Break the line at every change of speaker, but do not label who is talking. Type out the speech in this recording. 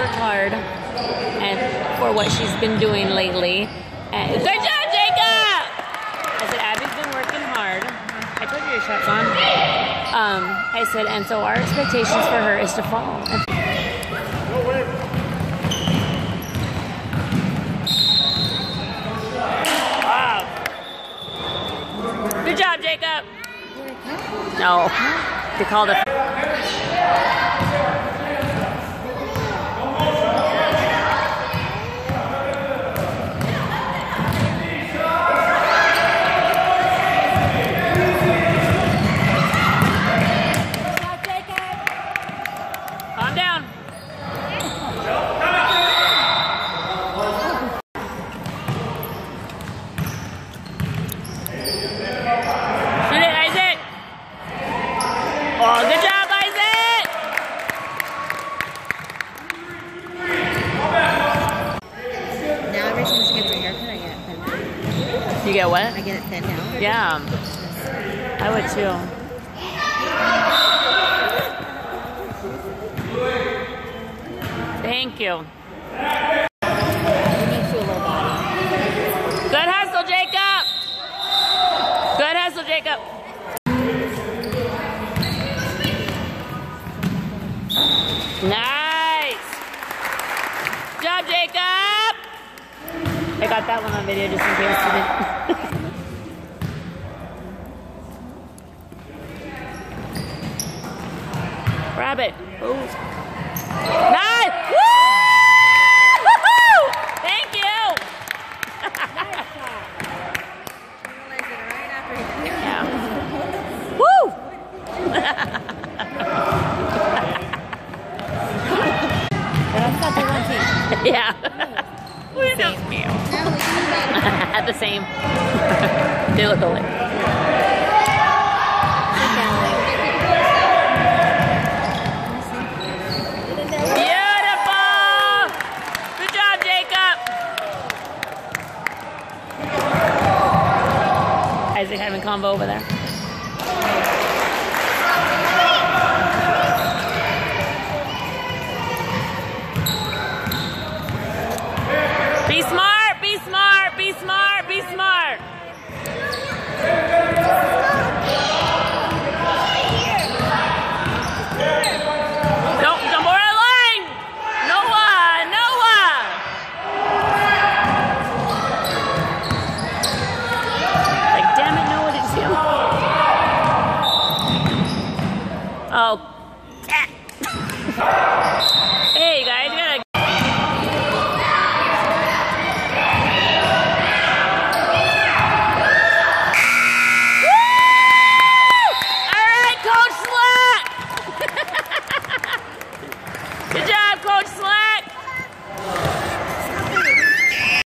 worked hard and for what she's been doing lately. And, good job, Jacob! I said, Abby's been working hard. I told you your shot's on. I said, and so our expectations for her is to follow. Wow. Good job, Jacob. No, they called it. Calm down. Shoot it, Isaac. Oh, good job, Isaac.
Now every time she gets a haircut, I get it thinned out.
You get what?
I get it thinned out.
Yeah, I would too. Thank you. Good hustle, Jacob. Good hustle, Jacob. Nice. Good job, Jacob. I got that one on video just in case you didn't. Grab it. Ooh. Nice! Woo! Thank you! Yeah. Woo! Yeah. We're just meow. At the same. They look alike. Isaac having combo over there. Be smart, be smart, be smart, be smart. Don't more out of line. Noah, Noah. Like, damn it, Noah, did you see him? Oh. Hey, guys, you gotta. Woo! All right, Coach Slut. Good job.